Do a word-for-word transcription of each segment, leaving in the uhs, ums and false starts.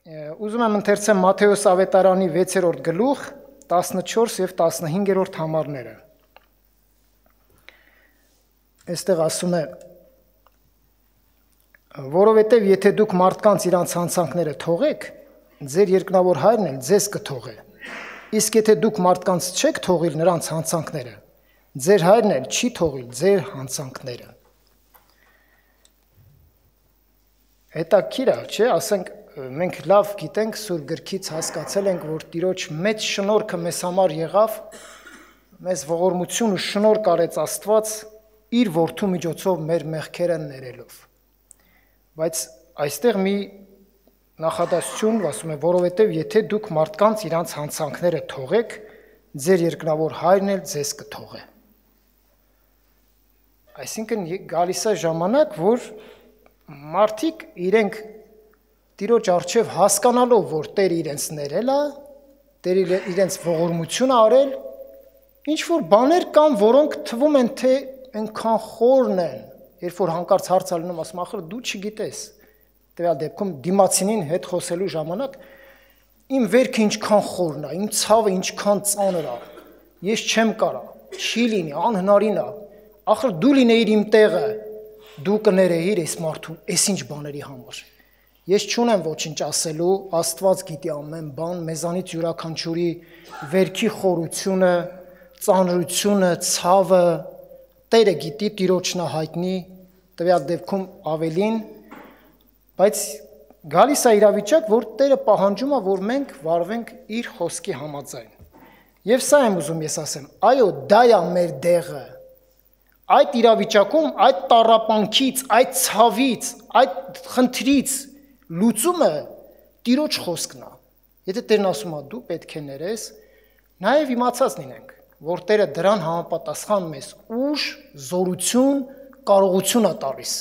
Ուզում եմ ընթերցեմ Մատթեոս ավետարանի վեցերորդ գլուխ, տասնչորս և տասնհինգերորդ համարները։ Այստեղ ասում է. որովհետև եթե դուք մարդկանց իրանց հանցանքները թողեք, ձեր երկնավոր հայրն էլ ձեզ կթողե։ Իսկ եթե դուք մարդկանց չեք թողիլ նրանց հանցանքները, ձեր հայրն էլ չի թողիլ ձեր հանցանքները։ Հետաքրքիր է, չէ՞, ասենք մենք լավ գիտենք, Սուրբ գրքից հասկացել ենք, որ Տիրոջ մեծ շնորհքը մեզ համար եղավ, մեզ ողորմություն ու շնորհ արեց Աստված իր որդու միջոցով մեր մեղքերը ներելով։ Բայց այստեղ մի նախադասություն ասում է, որովհետև եթե դուք մարդկանց իրանց հանցանքները թողեք, ձեր երկնավոր հայրն էլ ձեզ կթողե։ Այսինքն գալիս է ժամանակ, որ մարդիկ իրենք Տիրոջ առջև հասկանալով, որ Տերը իրենց ներել է, Տերը իրենց ողորմություն արել, ինչ-որ բաներ կան, որոնք թվում են, թե այնքան խորն են, երբ որ հանկարծ հարց ալնում, ասում, ախր դու չգիտես, տվյալ դեպքում դիմացինին հետ խոսելու ժամանակ, իմ վերքը ինչքան խորն է, իմ ցավը ինչքան ծանր է, ես չեմ կարա, չի լինի, անհնարին է, ախր դու լինեիր իմ տեղը, դու կներեիր այս մարդուն, այս ինչ բաների համար։ Ես չունեմ ոչինչ ասելու, Աստված գիտի ամեն բան, մեզանից յուրաքանչյուրի վերքի խորությունը, ծանրությունը, ցավը, Տերը գիտի, Տիրոջն է հայտնի, տվյալ դեպքում ավելին, բայց գալիս է իրավիճակ, որ Տերը պահանջում է, որ մենք վարվենք իր խոսքի համաձայն։ Եվ սա եմ ուզում ես ասեմ, այո, դա է մեր դեղը։ Այդ իրավիճակում, այդ տառապանքից, այդ ցավից, այդ խնդրից լուծումը Տիրոջ խոսքն է։ Եթե Տերն ասում է դու պետք է ներես, նաև իմացած լինենք, որ Տերը դրան համապատասխան մեզ ուժ, զորություն, կարողություն է տալիս։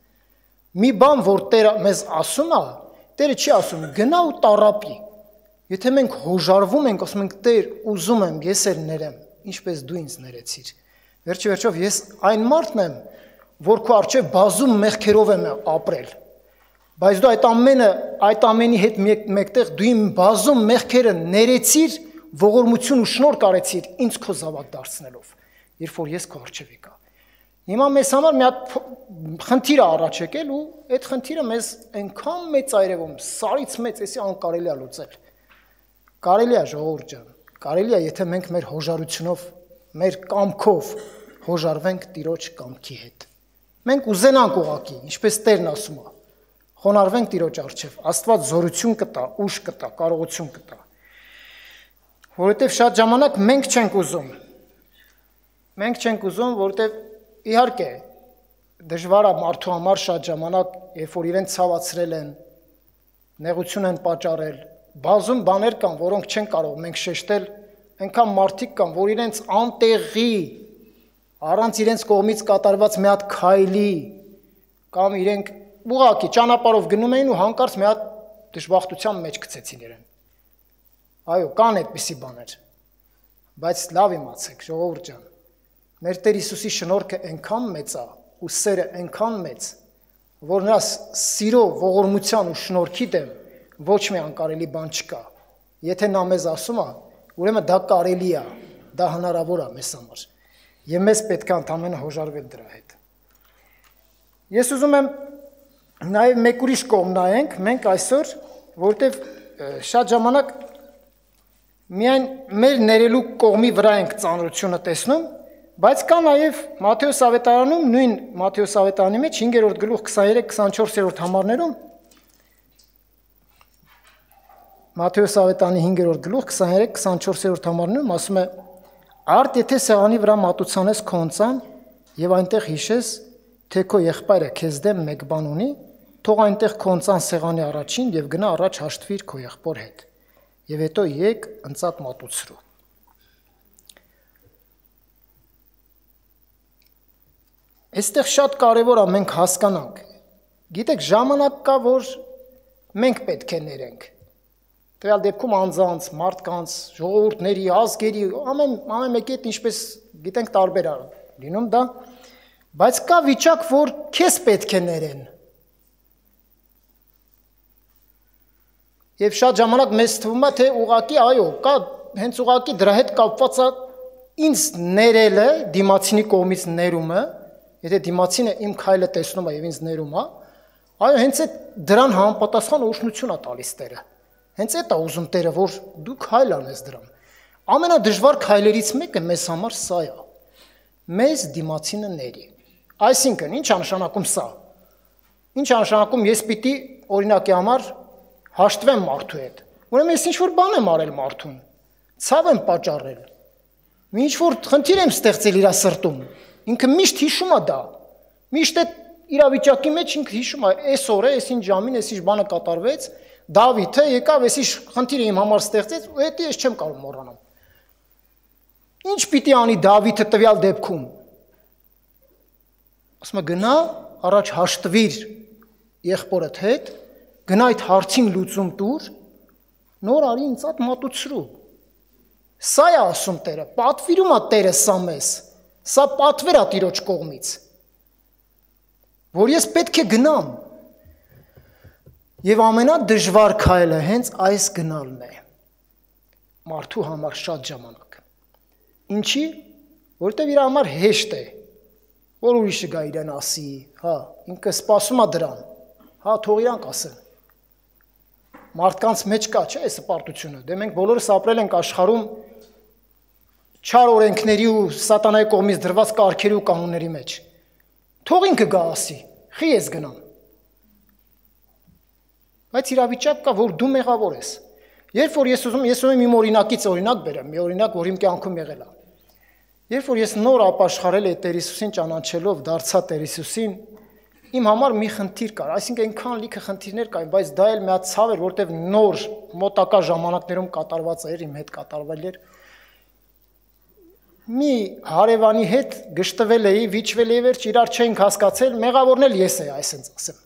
Մի բան, որ Տերը մեզ ասում է, Տերը չի ասում գնա ու տառապի։ Եթե մենք հոժարվում ենք, ասում ենք Տեր, ուզում եմ, ես էլ ներեմ, ինչպես դու ինձ ներեցիր։ Վերջի վերջով ես այն մարդն եմ, որ քո առջև բազում մեղքերով եմ ապրել։ Բայց դու այդ ամենը, այդ ամենի հետ մեկտեղ դու իմ բազում մեղքերը ներեցիր, ողորմություն ու շնորհ արեցիր ինձ քո զավակ դարձնելով, երբ որ ես քո առջև եկա։ Հիմա մեզ համար մի հատ խնդիր է առաջ եկել ու այդ խնդիրը մեզ այնքան մեծ այրևում, սարից մեծ, էսի անկարելի է լուծել։ Կարելի է, ժողովուրդ ջան, կարելի է, եթե մենք մեր հոժարությունով, մեր կամքով հոժարվենք Տիրոջ կամքի հետ։ Մենք ուզենանք ուղղակի, ինչպես Տերն ասում է, խոնարհվենք Տիրոջ առջև, Աստված զորություն կտա, ուժ կտա, կարողություն կտա։ Որովհետև շատ ժամանակ մենք չենք ուզում։ Մենք չենք ուզում, որովհետև իհարկե դժվար է մարդու համար շատ ժամանակ, երբ որ իրեն ցավացրել են, նեղություն են պատճառել, բազում բաներ կան, որոնք չեն կարող մենք շեշտել, այնքան մարդիկ կան, որ իրենց անտեղի, առանց իրենց կողմից կատարված մի հատ քայլի, կամ իրենք ուղղակի ճանապարհով գնում էին ու հանկարծ մի հատ դժբախտության մեջ գցեցին իրեն։ Այո, կան այդպիսի բաներ, բայց լավ իմացեք, ժողովուրդ ջան, մեր Տեր Հիսուսի շնորհքը այնքան մեծ է ու սերը այնքան մեծ, որ նրա սիրո, ողորմության ու շնորհքի դեմ ոչ մի անկարելի բան չկա։ Եթե նա մեզ ասում է, ուրեմն դա կարելի է, դա հնարավոր է մեզ համար, եւ մեզ պետք է ընդամենը հոժարվել դրա հետ։ Ես ուզում եմ նաև մեկ ուրիշ կողմ նայենք, մենք այսօր, որտեվ շատ ժամանակ միայն մեր ներելու կողմի վրա ենք ծանրությունը տեսնում, բայց կա նաև Մատթեոս ավետարանում, նույն Մատթեոս ավետարանի մեջ հինգերորդ գլուխ քսաներեք քսանչորսերորդ համարներում, Մատթեոս ավետարանի հինգերորդ գլուխ քսաներեք քսանչորսերորդ համարներում ասում է. Արդ եթե սեղանի վրա մատուցանես քո ընծան եւ այնտեղ հիշես, թե քո եղբայրը քեզ դեմ մեկ բան ունի, թող այնտեղ քո ընծան սեղանի առաջին եւ գնա առաջ հաշտվիր քո եղբոր հետ։ Եվ հետո եկ ընծատ մատուցրու։ Այստեղ շատ կարևոր է մենք հասկանանք։ Գիտեք, ժամանակ կա, որ մենք պետք է ներենք։ Տվյալ դեպքում անձանց, մարդկանց, ժողովուրդների, ազգերի, ամեն ամեն մեկի հետ ինչպես գիտենք տարբեր է լինում դա, բայց կա վիճակ, որ քեզ պետք է ներեն։ Եվ շատ ժամանակ մեզ թվում է, թե ուղղակի այո, կա հենց ուղղակի դրա հետ կապված է ինձ ներելը, դիմացինի կողմից ներումը, եթե դիմացինը իմ քայլը տեսնում է եւ ինձ ներում է, այո, հենց այդ դրան համապատասխան օրհնություն է տալիս Տերը։ Հենց այդ է ուզում Տերը, որ դու քայլ անես դրան։ Ամենադժվար քայլերից մեկը մեզ համար սա է։ Մեզ դիմացինը ների։ Այսինքն, ինչ է նշանակում սա։ Ինչ է նշանակում ես պիտի օրինակի համար հաշտվեմ մարդու հետ։ Ուրեմն ես ինչ որ բան եմ արել մարդուն։ Ցավ եմ պատճառել։ Ինչ որ խնդիր եմ ստեղծել իր սրտում։ Ինքը միշտ հիշում է դա։ Միշտ այդ իրավիճակի մեջ ինքը հիշում է, այս օրը, այս ինչ ժամին, այս ինչ բանը կատարվեց, Դավիթը եկավ, այս ինչ խնդիրը իմ համար ստեղծեց, ու դա ես չեմ կարող մոռանալ։ Ինչ պիտի անի Դավիթը տվյալ դեպքում։ Ասում է գնա, առաջ հաշտվիր եղբորդ հետ, գնա այդ հարցին լուծում տուր, նոր արի ինձ այդ մատուցրու։ Սա է ասում Տերը, պատվիրում է Տերը սա մեզ, սա պատվեր է Տիրոջ կողմից, որ ես պետք է գնամ, և ամենադժվար քայլը հենց այս գնալն է, մարդու համար շատ ժամանակ, ինչի, որտև իր համար հեշտ է, որ ուրիշը գա իրեն ասի, հա, ինքը սպասում է դրան, հա, թող իրանք ասեն, մարդկանց մեջ կա, չէ, այս հպարտությունը, դե մենք բոլորս ապրել ենք աշխարհում չար օրենքների ու սատանայի կողմից դրված կարգերի ու կանոնների մեջ։ Թող ինքը գա ասի, խի ես գնամ։ Բայց իրավիճակ կա, որ դու մեղավոր ես։ Երբ որ ես ուզում, ես ուզում եմ իմ օրինակից օրինակ բերեմ, մի օրինակ, որ իմ կյանքում եղել է։ Երբ որ ես նոր ապաշխարել էի Տեր Հիսուսին ճանաչելով, դարձա Տեր Հիսուսին, իմ համար մի խնդիր կար, այսինքն այնքան լիքը խնդիրներ կային, բայց դա էլ մի հատ ցավ էր, որտեղ նոր մոտակա ժամանակներում կատարված էր, իմ հետ կատարվել էր։ Մի հարևանի հետ գշտվել էի, վիճվել էի, վերջ իրար չէինք հասկացել, մեղավորն էլ ես էի, այսպես ասեմ։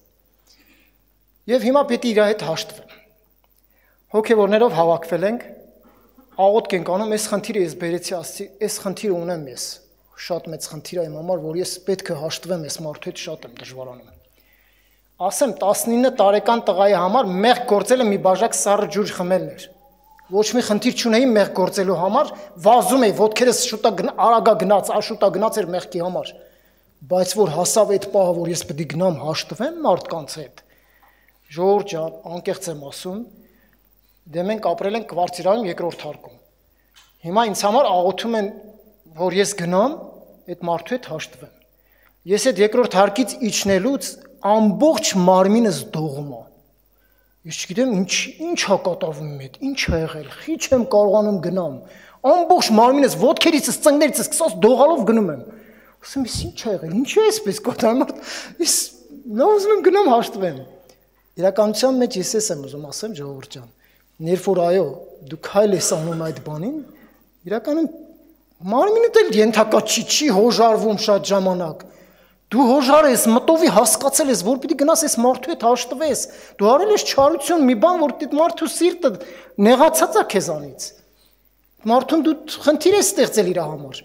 Եվ հիմա պետք է իր հետ հաշտվեմ։ Հոգևորներով հավաքվել ենք, աղոթք ենք անում, այս խնդիրը ես բերեցի Աստծի, այս խնդիրը ունեմ ես։ Շատ մեծ խնդիր է իմ համար, որ ես պետք է հաշտվեմ այս մարդու հետ, շատ եմ դժվարանում։ Ասեմ տասնինը տարեկան տղայի համար մեղք գործելը մի բաժակ սառը ջուր խմելն էր։ Ոչ մի խնդիր չունեի մեղք գործելու համար, վազում էի, ոտքերս շուտա արագա գնաց, աշուտա գնաց էր մեղքի համար։ Բայց որ հասավ այդ պահը, որ ես պետք է գնամ հաշտվեմ մարդկանց հետ։ Ժողովուրդ ջան, անկեղծ եմ ասում, դե մենք ապրել ենք Կվարտիրայում երկրորդ հարկում։ Հիմա ինձ համար աղոթում են, որ ես գնամ, այդ մարդու հետ հաշտվեմ։ Ես այդ երկրորդ հարկից իջնելուց ամբողջ մարմինս դողում է։ Ես չգիտեմ ինչ ինչ է կատարվում իմ հետ, ինչ է եղել, խի չեմ կարողանում գնամ։ Ամբողջ մարմինս ոտքերիցս, ծնկներիցս սկսած դողալով գնում եմ։ Ասում եմ, ինչ է եղել, ինչու է այսպես կատարում։ Ես լավ ուզում եմ գնամ հաշտվեմ։ Իրականության մեջ ես էս եմ ուզում ասեմ, ժողովուրդ ջան, երբ որ այո, դու քայլ ես անում այդ բանին, իրականում մարմինդ էլ ենթակա չի, չի հոժարվում շատ ժամանակ։ Դու հոժար ես, մտովի հասկացել ես, որ պիտի գնաս այս մարդու հետ հաշտվես։ Դու արել ես չարություն, մի բան, որ այդ մարդու սիրտը նեղացած է քեզանից։ Մարդուն դու խնդիր ես ստեղծել իր համար։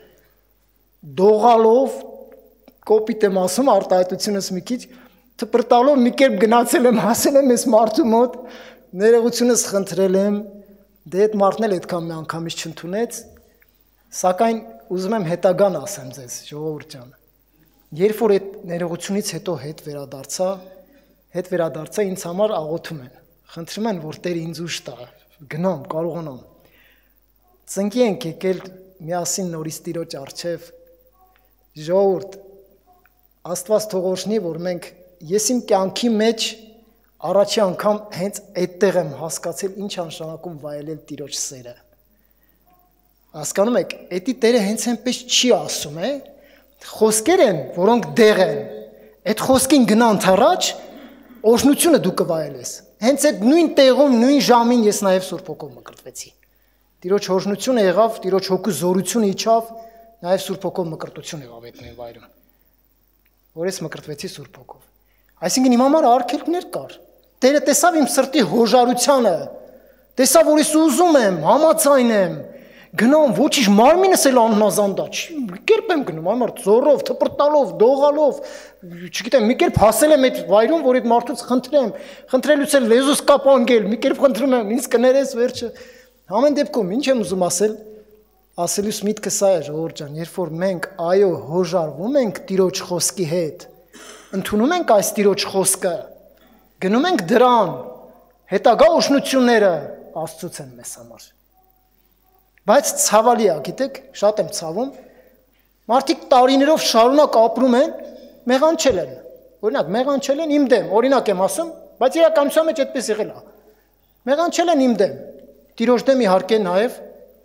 Դողալով, կոպիտ եմ ասում, արտահայտությունս մի քիչ, թպրտալով մի կերպ գնացել եմ, հասել եմ այս մարդու մոտ, ներողությունս խնդրել եմ, դե այդ մարդն էլ այդքան մի անգամից չընդունեց, սակայն ուզում եմ հետագան ասեմ ձեզ, ժողովուրդ ջան։ Երբ որ այդ ներողությունից հետո հետ վերադարձա, հետ վերադարձա ինձ համար աղոթում են, խնդրում են, որ Տերը ինձ ուժ տա, գնամ, կարողանամ։ Ծնկի ենք եկել միասին նորից Տիրոջ առջև, ժողովուրդ, Աստված թող օրհնի, որ մենք ես իմ կյանքի մեջ առաջի անգամ հենց այդտեղ եմ հասկացել ինչ նշանակում վայելել Տիրոջ սերը։ Հասկանում եք, էդի Տերը հենց այնպես չի ասում, է, խոսքեր են, որոնք դեղ են, այդ խոսքին գնա ընդառաջ, օրհնությունը դու կվայելես։ Հենց այդ նույն տեղում, նույն ժամին ես նաև Սուրբ Հոգով մկրտվեցի։ Տիրոջ օրհնությունը եղավ, Տիրոջ հոգու զորությունը իջավ, նաև Սուրբ Հոգով մկրտություն եղավ այդ նույն վայրում, որ ես մկրտվեցի Սուրբ Հոգով։ Այսինքն իմ համար արգելքներ կար։ Տերը տեսավ իմ սրտի հոժարությանը, տեսավ, որ ես ուզում եմ, համաձայն եմ, Գնամ, ոչինչ մարմինս էլ անհնազանդա, մի կերպ եմ գնում, այ մարդ զորով, թպրտալով, դողալով, չգիտեմ, մի կերպ հասել եմ այդ վայրում, որ այդ մարդուց խնդրեմ, խնդրելուց էլ լեզուս կապանգել, մի կերպ խնդրում եմ, ինձ կներես վերջը։ Ամեն դեպքում ինչ եմ ուզում ասել, ասելուս միտքը սա է, ժողովուրդ ջան, երբ որ մենք այո հոժարվում ենք Տիրոջ խոսքի հետ, ընդունում ենք այս Տիրոջ խոսքը, գնում ենք դրան, հետագա օշնությունները Աստծուց են մեզ համար։ Բայց ցավալի է, գիտեք, շատ եմ ցավում, մարդիկ տարիներով շարունակ ապրում են, մեղանչել են, օրինակ, մեղանչել են իմ դեմ, օրինակ եմ ասում, բայց իրականության մեջ այդպես եղել է, մեղանչել են իմ դեմ, Տիրոջ դեմ իհարկե նաև,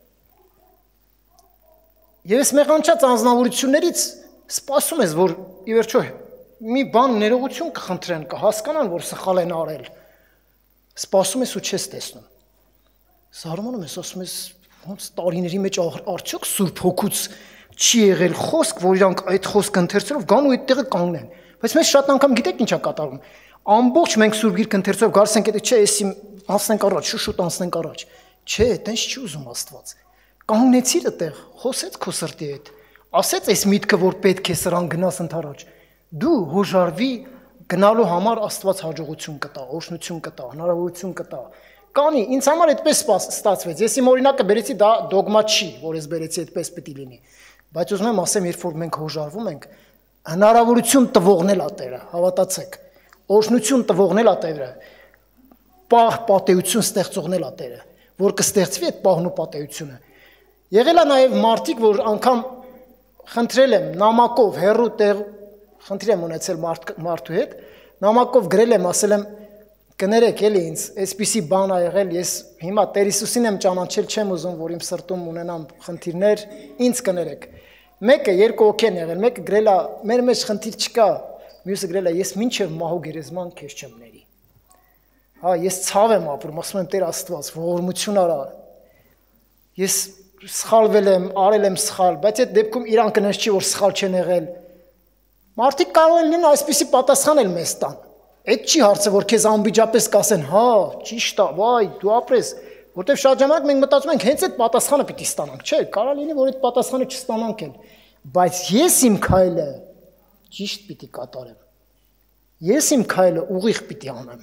եւ այս մեղանչած անձնավորություններից սպասում ես, որ ի վերջո մի բան ներողություն կխնդրեն, կհասկանան, որ սխալ են արել, սպասում ես ու չես տեսնում, զարմանում ես, ասում ես, ոնց տարիների մեջ արդյոք Սուրբ Հոգուց չի եղել խոսք, որ իրանք այդ խոսքը ընթերցելով գան ու այդտեղը կանգնեն։ Բայց մենք շատ անգամ գիտեք ինչ է կատարվում։ Ամբողջ մենք Սուրբ Գիրքը ընթերցելով գալիս ենք, չէ, էսի անցնենք առաջ, շուշուտ անցնենք առաջ։ Չէ, այտենց չի ուզում Աստված։ Կանգնեցիր այդտեղ, խոսեց քո սրտի հետ։ Ասեց այս միտքը, որ պետք է սրան գնաս ընթառաջ։ Դու հոժարվի գնալու համար Աստված հաջողություն կտա, օշնություն կտա, հնարավորություն կտա։ Կանի, ինձ համար այդպես ստացվեց, ես իմ օրինակը բերեցի, դա դոգմա չի, որ ես բերեցի այդպես պետք է լինի, բայց ուզում եմ ասեմ, երբ որ մենք հոժարվում ենք, հնարավորություն տվողն էլ ա Տերը, հավատացեք, օշնություն տվողն էլ ա Տերը, պահ պատեություն ստեղծողն էլ ա Տերը, որ կստեղծվի այդ պահն ու պատեությունը։ Եղել է նաև մարդիկ, որ անգամ խնդրել եմ նամակով, հեռու տեղ, խնդիր եմ ունեցել մարդու հետ, նամակով գրել եմ, ասել եմ կներեք էլի ինձ, այսպիսի բան ա եղել, ես հիմա Տեր Հիսուսին եմ ճանաչել, չեմ ուզում, որ իմ սրտում ունենամ խնդիրներ, ինձ կներեք։ Մեկը երկու օք են եղել, մեկը գրել է, մեր մեջ խնդիր չկա, մյուսը գրել է, ես մինչև մահու գերեզման քեզ չեմ ների։ Հա, ես ցավ եմ ապրում, ասում եմ Տեր Աստված, ողորմություն արա։ Ես սխալվել եմ, արել եմ սխալ, բայց այդ դեպքում իրան կնես չի, որ սխալ չեն եղել։ Մարդիկ կարող են լինել այսպիսի պատասխան էլ մեզ տան։ Այդ չի հարցը, որ քեզ անբիջապես կասեն, հա, ճիշտ է, վայ, դու ապրես, որտեվ շատ ժամանակ մենք մտածում ենք, հենց այդ պատասխանը պիտի ստանանք, չէ, կարող լինի, որ այդ պատասխանը չստանանք էլ, բայց ես իմ քայլը ճիշտ պիտի կատարեմ, ես իմ քայլը ուղիղ պիտի անեմ,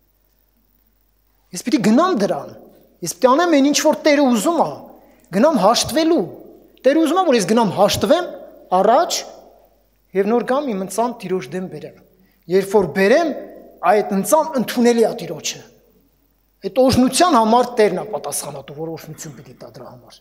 ես պիտի գնամ դրան, ես պիտի անեմ այն ինչ որ Տերը ուզում է, գնամ հաշտվելու, Տերը ուզում է, որ ես գնամ հաշտվեմ առաջ եւ նոր գամ իմ ընծան Տիրոջ դեմ բերեմ։ Երբ որ բերեմ, այդ ընծան ընդունելի է Տիրոջը։ Այդ օժնության համար Տերն է պատասխանատու, որ օժնություն պիտի տա դրա համար։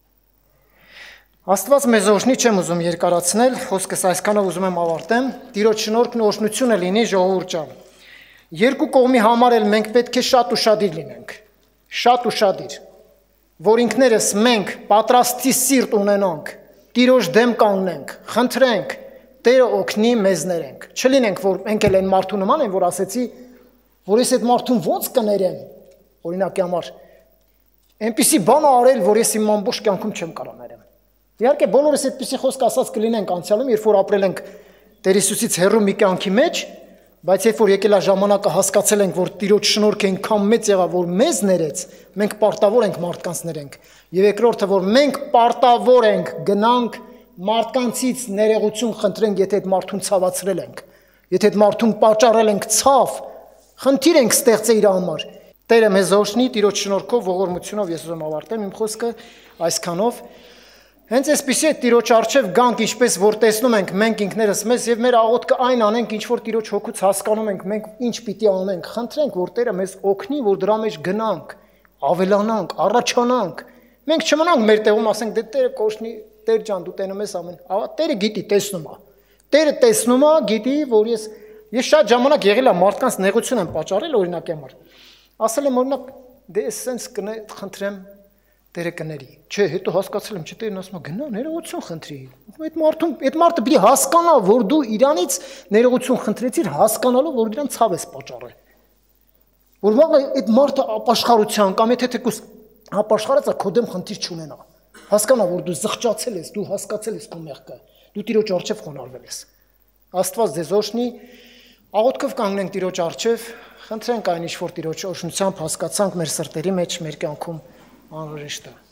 Աստված մեզ օժնի, չեմ ուզում երկարացնել, խոսքս այսքանով ուզում եմ ավարտեմ։ Տիրոջ շնորհքն ու օժնությունը լինի, ժողովուրդ ջան։ Երկու կողմի համար էլ մենք պետք է շատ ուշադիր լինենք։ Շատ ուշադիր, որ ինքներս մենք պատրաստի սիրտ ունենանք, Տիրոջ դեմ կանգնենք, խնդրենք, Տերը օգնի մեզ ներենք։ Չլինենք, որ մենք էլ են մարդու նման են, որ ասեցի, որ ես այդ մարդուն ոնց կներեմ, օրինակի համար, այնպիսի բան արել, որ ես իմ ամբողջ կյանքում չեմ կարող ներեմ։ Իհարկե բոլորս այդպիսի խոսք ասած կլինենք անցյալում, երբ որ ապրել ենք Տեր Հիսուսից հեռու մի կյանքի մեջ, բայց երբ որ եկել է ժամանակը հասկացել ենք, որ Տիրոջ շնորհքը այնքան մեծ եղավ, որ մեզ ներեց, մենք պարտավոր ենք մարդկանց ներենք։ Եվ երկրորդը, որ մենք պարտավոր ենք գնանք մարդկանցից ներողություն խնդրենք, եթե այդ մարդուն ցավացրել ենք, եթե այդ մարդուն պատճառել ենք ցավ, խնդիր ենք ստեղծել իր համար։ Տերը մեզ օժնի, Տիրոջ շնորհքով, ողորմությունով ես ուզում ավարտեմ իմ խոսքը այսքանով։ Հենց այսպեսի է Տիրոջ առջև գանք, ինչպես որ տեսնում ենք մենք ինքներս մեզ եւ մեր աղոթքը այն անենք, ինչ որ Տիրոջ հոգուց հասկանում ենք, մենք ինչ պիտի անենք, խնդրենք, որ Տերը մեզ օգնի, որ դրա մեջ գնանք, ավելանանք, առաջանանք։ Մենք չմնանք մեր տեղում, ասենք, դե Տերը կօժնի, Տեր ջան, դու տենում ես ամեն։ Տերը գիտի, տեսնում է։ Տերը տեսնում է, գիտի, որ ես ես շատ ժամանակ եղել եմ մարդկանց նեղություն եմ պատճառել օրինակի համար։ Ասել եմ օրինակ, դե էսենց կնե խնդրեմ Տերը կների։ Չէ, հետո հասկացել եմ, չէ, Տերն ասում է, գնա ներողություն խնդրի։ Այդ մարդուն, այդ մարդը պիտի հասկանա, որ դու իրանից ներողություն խնդրեցիր, հասկանալով, որ իրան ցավ ես պատճառել։ Որ վաղը այդ մարդը ապաշխարության կամ եթե թեկուս ապաշխարած է, քո դեմ խնդիր չունենա։ Հասկանա, որ դու զղջացել ես, դու հասկացել ես քո մեղքը, դու Տիրոջ առջև խոնարհվել ես։ Աստված ձեզ օժնի, աղոթքով կանգնենք Տիրոջ առջև, խնդրենք այն ինչ որ Տիրոջ օժնությամբ հասկացանք մեր սրտերի մեջ, մեր կյանքում անհրաժեշտ է։